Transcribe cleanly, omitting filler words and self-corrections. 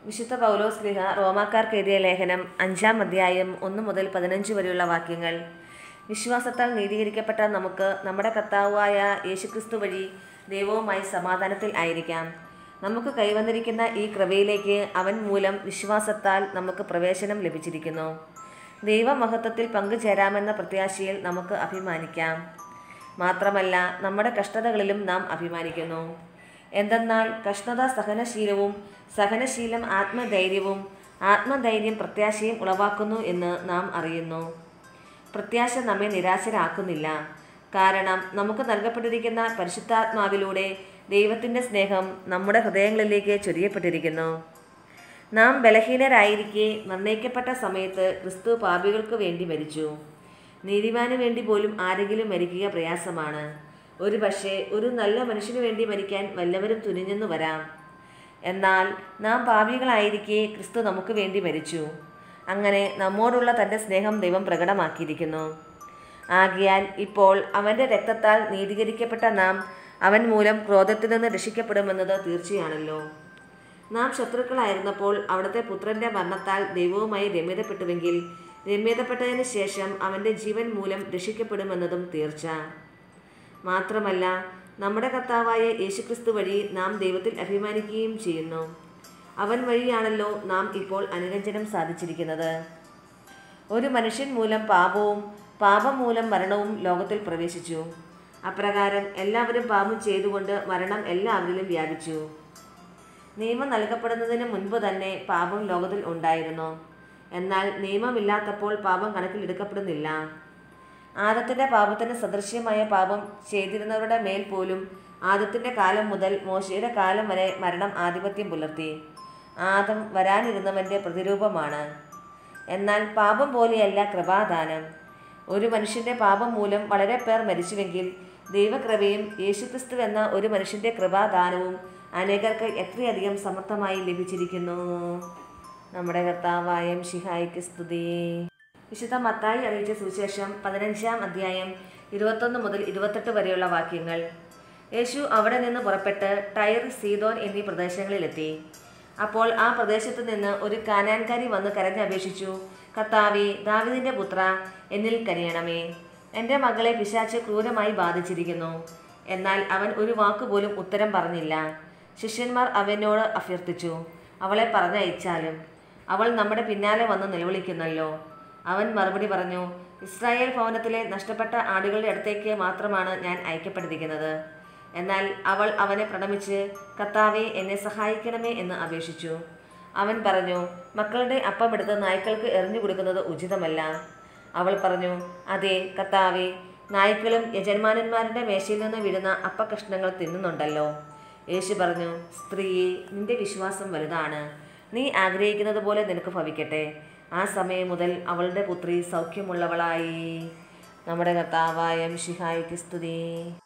വിശുദ്ധ പൗലോസ് ശ്ലീഹ റോമാക്കാർക്ക് എഴുതിയ ലേഖനം 5-ാം അധ്യായം 1 മുതൽ 15 വരെയുള്ള വാക്യങ്ങൾ. വിശ്വാസത്താൽ നീതീകരിക്കപ്പെട്ട നമുക്ക് നമ്മുടെ കർത്താവായ യേശുക്രിസ്തു വഴി ദൈവവുമായി സമാധാനത്തിൽ ആയിരിക്കാം. നമുക്ക് കൈവന്നിരിക്കുന്ന ഈ കൃപയിലേക്ക് അവൻ മൂലം വിശ്വാസത്താൽ നമുക്ക് പ്രവേശനം ലഭിച്ചിരിക്കുന്നു. ദൈവമഹത്വത്തിൽ പങ്കുചേരാമെന്ന പ്രത്യാശയിൽ നമുക്ക് അഭിമാനിക്കാം. മാത്രമല്ല, നമ്മുടെ കഷ്ടതകളിലും നാം അഭിമാനിക്കുന്നു. എന്തെന്നാൽ കഷ്ണത സഹനശീലവും, സഹനശീലം ആത്മധൈര്യവും, ആത്മധൈര്യം പ്രത്യാശയും ഉളവാക്കുന്നു എന്ന് നാം അറിയുന്നു. പ്രത്യാശ നമ്മെ നിരാശരാക്കുന്നില്ല. കാരണം നമുക്ക് നൽകപ്പെട്ടിരിക്കുന്ന പരിശുദ്ധാത്മാവിലൂടെ ദൈവത്തിൻ്റെ സ്നേഹം നമ്മുടെ ഹൃദയങ്ങളിലേക്ക് ചൊരിയപ്പെട്ടിരിക്കുന്നു. നാം ബലഹീനരായിരിക്കെ നിർണയിക്കപ്പെട്ട സമയത്ത് ക്രിസ്തു പാപികൾക്ക് വേണ്ടി മരിച്ചു. നീതിമാന് വേണ്ടി പോലും ആരെങ്കിലും മരിക്കുക പ്രയാസമാണ്. ഒരു പക്ഷേ ഒരു നല്ല മനുഷ്യന് വേണ്ടി മരിക്കാൻ വല്ലവരും തുനിഞ്ഞെന്നു വരാം. എന്നാൽ നാം പാപികളായിരിക്കെ ക്രിസ്തു നമുക്ക് വേണ്ടി മരിച്ചു. അങ്ങനെ നമ്മോടുള്ള തൻ്റെ സ്നേഹം ദൈവം പ്രകടമാക്കിയിരിക്കുന്നു. ആകയാൽ ഇപ്പോൾ അവൻ്റെ രക്തത്താൽ നീതീകരിക്കപ്പെട്ട നാം അവൻ മൂലം ക്രോധത്തിൽ നിന്ന് രക്ഷിക്കപ്പെടുമെന്നത് തീർച്ചയാണല്ലോ. നാം ശത്രുക്കളായിരുന്നപ്പോൾ അവിടുത്തെ പുത്രൻ്റെ മരണത്താൽ ദൈവവുമായി രമ്യതപ്പെട്ടുവെങ്കിൽ രമ്യതപ്പെട്ടതിന് ശേഷം അവൻ്റെ ജീവൻ മൂലം രക്ഷിക്കപ്പെടുമെന്നതും തീർച്ച. മാത്രമല്ല, നമ്മുടെ കർത്താവായ യേശുക്രിസ്തു വഴി നാം ദൈവത്തിൽ അഭിമാനിക്കുകയും ചെയ്യുന്നു. അവൻ വഴിയാണല്ലോ നാം ഇപ്പോൾ അനുരഞ്ജനം സാധിച്ചിരിക്കുന്നത്. ഒരു മനുഷ്യൻ മൂലം പാപവും, പാപം മൂലം മരണവും ലോകത്തിൽ പ്രവേശിച്ചു. അപ്രകാരം എല്ലാവരും പാപം ചെയ്തുകൊണ്ട് മരണം എല്ലാവരിലും വ്യാപിച്ചു. നിയമം നൽകപ്പെടുന്നതിന് മുൻപ് തന്നെ പാപം ലോകത്തിൽ ഉണ്ടായിരുന്നു. എന്നാൽ നിയമമില്ലാത്തപ്പോൾ പാപം കണക്കിലെടുക്കപ്പെടുന്നില്ല. ആദത്തിൻ്റെ പാപത്തിന് സദൃശ്യമായ പാപം ചെയ്തിരുന്നവരുടെ മേൽ പോലും ആദത്തിൻ്റെ കാലം മുതൽ മോശയുടെ കാലം വരെ മരണം ആധിപത്യം പുലർത്തി. ആദം വരാനിരുന്നവൻ്റെ പ്രതിരൂപമാണ്. എന്നാൽ പാപം പോലെയല്ല കൃപാദാനം. ഒരു മനുഷ്യൻ്റെ പാപം മൂലം വളരെ പേർ മരിച്ചുവെങ്കിൽ ദൈവകൃപയും യേശുക്രിസ്തു എന്ന ഒരു മനുഷ്യൻ്റെ കൃപാദാനവും അനേകർക്ക് എത്രയധികം സമർത്ഥമായി ലഭിച്ചിരിക്കുന്നു. നമ്മുടെ കർത്താവായ മിശിഹായ്ക്ക് സ്തുതി. വിശുദ്ധ മത്തായി അറിയിച്ച സുവിശേഷം 15-ാം അധ്യായം 21 മുതൽ 28 വരെയുള്ള വാക്യങ്ങൾ. യേശു അവിടെ നിന്ന് പുറപ്പെട്ട് ടൈർ, സീദോൻ എന്നീ പ്രദേശങ്ങളിലെത്തി. അപ്പോൾ ആ പ്രദേശത്തു നിന്ന് ഒരു കാനാൻകാരി വന്ന് കരഞ്ഞപേക്ഷിച്ചു, കർത്താവേ, ദാവീദിന്റെ പുത്ര, എന്നിൽ കനിയണമേ. എൻ്റെ മകളെ പിശാച് ക്രൂരമായി ബാധിച്ചിരിക്കുന്നു. എന്നാൽ അവൻ ഒരു വാക്കുപോലും ഉത്തരം പറഞ്ഞില്ല. ശിഷ്യന്മാർ അവനോട് അഭ്യർത്ഥിച്ചു, അവളെ പറഞ്ഞയച്ചാലും. അവൾ നമ്മുടെ പിന്നാലെ വന്ന് നിലവിളിക്കുന്നല്ലോ. അവൻ മറുപടി പറഞ്ഞു, ഇസ്രായേൽ ഭവനത്തിലെ നഷ്ടപ്പെട്ട ആടുകളുടെ അടുത്തേക്ക് മാത്രമാണ് ഞാൻ അയക്കപ്പെട്ടിരിക്കുന്നത്. എന്നാൽ അവൾ അവനെ പ്രണമിച്ച്, കർത്താവേ, എന്നെ സഹായിക്കണമേ എന്ന് അപേക്ഷിച്ചു. അവൻ പറഞ്ഞു, മക്കളുടെ അപ്പം എടുത്ത് നായ്ക്കൾക്ക് എറിഞ്ഞു കൊടുക്കുന്നത് ഉചിതമല്ല. അവൾ പറഞ്ഞു, അതെ കർത്താവേ, നായ്ക്കളും യജമാനന്മാരുടെ മേശയിൽ നിന്ന് വീഴുന്ന അപ്പക്കഷ്ണങ്ങൾ തിന്നുന്നുണ്ടല്ലോ. യേശു പറഞ്ഞു, സ്ത്രീയെ, നിന്റെ വിശ്വാസം വലുതാണ്. നീ ആഗ്രഹിക്കുന്നത് പോലെ നിനക്ക് ഭവിക്കട്ടെ. ആ സമയം മുതൽ അവളുടെ പുത്രി സൗഖ്യമുള്ളവളായി. നമ്മുടെ കർത്താവായ മിശിഹായ്ക്ക് സ്തുതി.